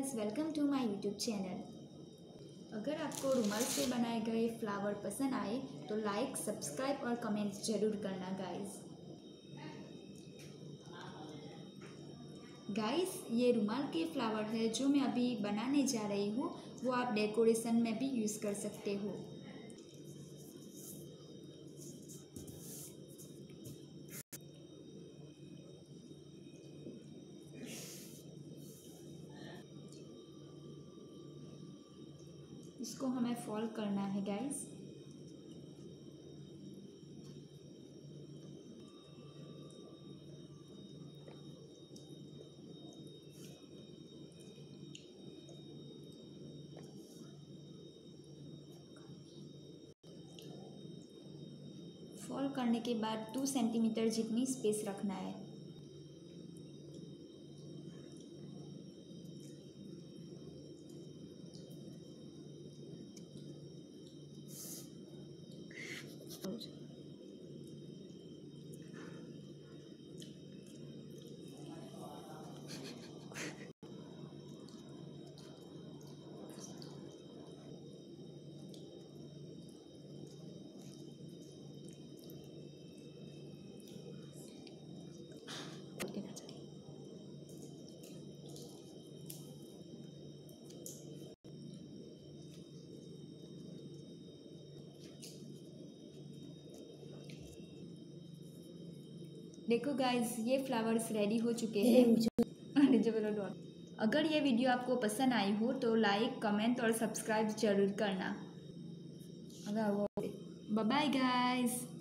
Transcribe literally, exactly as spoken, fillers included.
Guys, welcome to my YouTube channel. अगर आपको रुमाल से बनाए गए फ्लावर पसंद आए तो लाइक, सब्सक्राइब और कमेंट ज़रूर करना गाइस। गाइस, ये रुमाल के फ्लावर है जो मैं अभी बनाने जा रही हूँ। वो आप डेकोरेशन में भी यूज़ कर सकते हो। इसको हमें फॉल करना है गाइस। फॉल करने के बाद टू सेंटीमीटर जितनी स्पेस रखना है। देखो गाइस, ये फ्लावर्स रेडी हो चुके हैं। अगर ये वीडियो आपको पसंद आई हो तो लाइक, कमेंट और सब्सक्राइब जरूर करना। Bye bye guys.